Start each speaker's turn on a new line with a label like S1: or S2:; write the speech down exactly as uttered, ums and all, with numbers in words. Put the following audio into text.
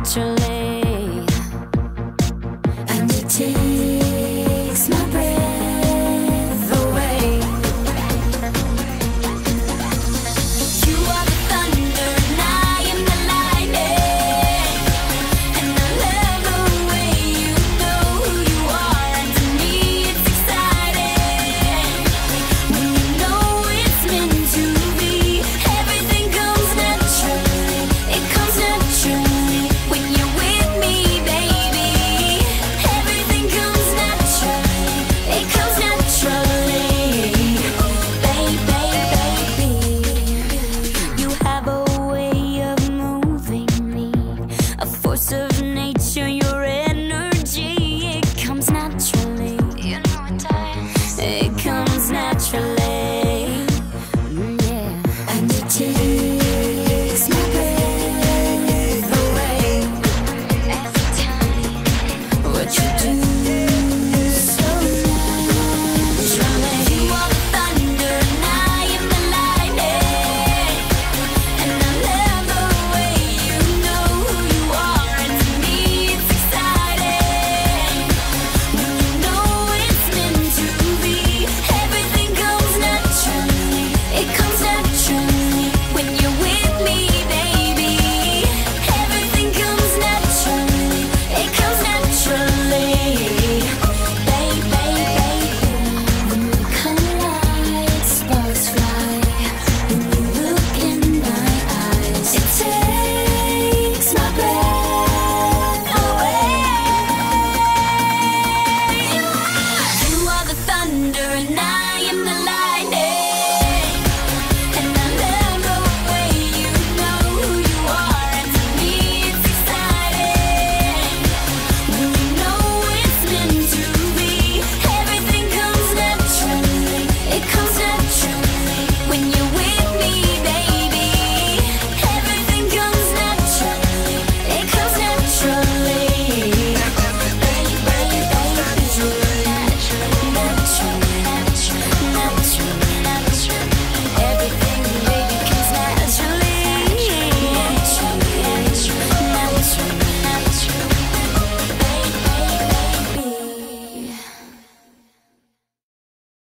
S1: naturally, and it takes my breath away. You are the thunder and I am the lightning, and I love the way you know who you are, and to me it's exciting when you know it's meant to be. Everything comes naturally, it comes naturally when you're with me, baby. Everything comes naturally, it comes naturally, baby, baby. You have a way of moving me, a force of